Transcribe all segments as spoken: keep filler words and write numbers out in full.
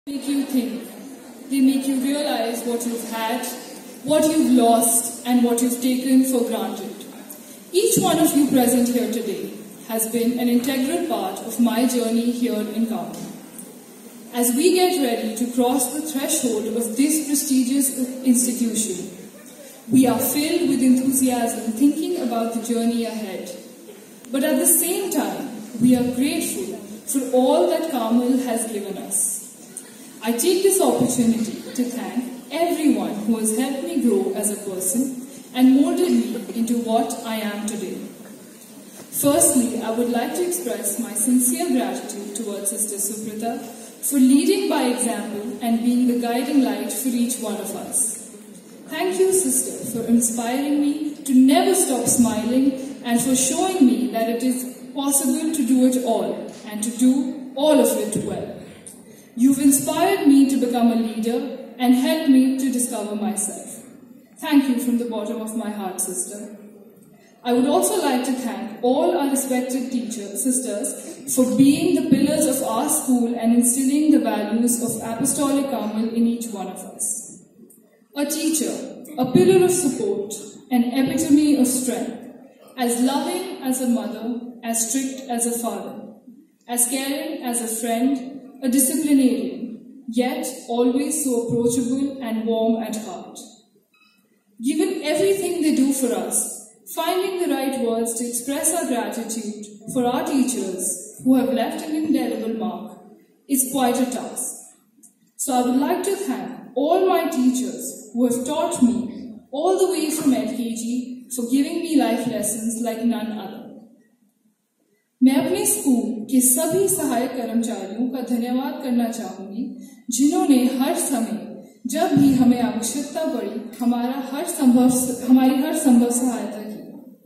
Make you think. They make you realize what you've had, what you've lost, and what you've taken for granted. Each one of you present here today has been an integral part of my journey here in Carmel. As we get ready to cross the threshold of this prestigious institution, we are filled with enthusiasm thinking about the journey ahead. But at the same time, we are grateful for all that Carmel has given us. I take this opportunity to thank everyone who has helped me grow as a person and molded me into what I am today. Firstly, I would like to express my sincere gratitude towards Sister Suprita for leading by example and being the guiding light for each one of us. Thank you, Sister, for inspiring me to never stop smiling and for showing me that it is possible to do it all and to do all of it well. You've inspired me to become a leader and helped me to discover myself. Thank you from the bottom of my heart, Sister. I would also like to thank all our respected teachers, sisters, for being the pillars of our school and instilling the values of Apostolic Carmel in each one of us. A teacher, a pillar of support, an epitome of strength, as loving as a mother, as strict as a father, as caring as a friend, a disciplinarian, yet always so approachable and warm at heart. Given everything they do for us, finding the right words to express our gratitude for our teachers who have left an indelible mark is quite a task. So I would like to thank all my teachers who have taught me all the way from L K G for giving me life lessons like none other. मैं अपने school के सभी सहायक कर्मचारियों का धन्यवाद करना चाहूंगी जिन्होंने हर समय जब भी हमें आवश्यकता पड़ी हमारा हर संभव हमारी हर संभव सहायता की.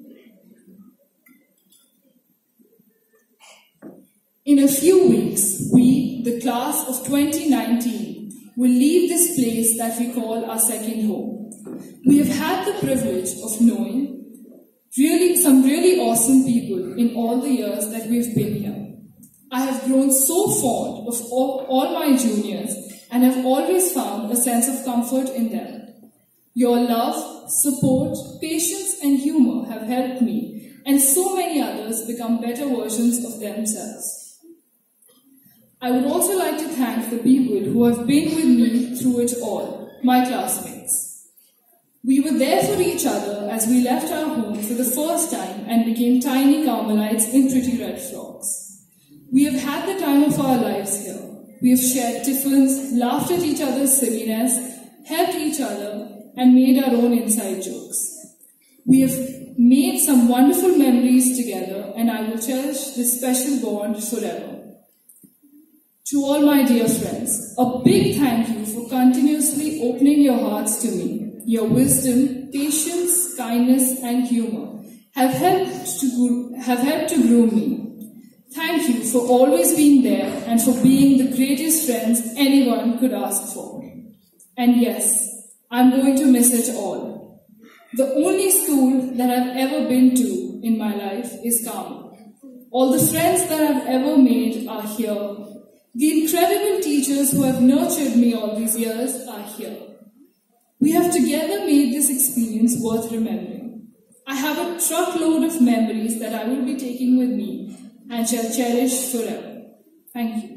In a few weeks, we, the class of twenty nineteen, will leave this place that we call our second home. We have had the privilege of knowing Really, some really awesome people in all the years that we've been here. I have grown so fond of all, all my juniors and have always found a sense of comfort in them. Your love, support, patience and humor have helped me and so many others become better versions of themselves. I would also like to thank the people who have been with me through it all, my classmates. We were there for each other as we left our home for the first time and became tiny Carmelites in pretty red frocks. We have had the time of our lives here. We have shared tiffins, laughed at each other's silliness, helped each other, and made our own inside jokes. We have made some wonderful memories together, and I will cherish this special bond forever. To all my dear friends, a big thank you for continuously opening your hearts to me. Your wisdom, patience, kindness, and humor have helped to have helped to groom me. Thank you for always being there and for being the greatest friends anyone could ask for. And yes, I'm going to miss it all. The only school that I've ever been to in my life is Carmel. All the friends that I've ever made are here. The incredible teachers who have nurtured me all these years are here. We have together made this experience worth remembering. I have a truckload of memories that I will be taking with me and shall cherish forever. Thank you.